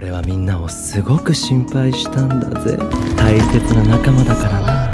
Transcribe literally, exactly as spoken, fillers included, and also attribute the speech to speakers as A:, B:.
A: 俺はみんなをすごく心配したんだぜ。大切な仲間だからな。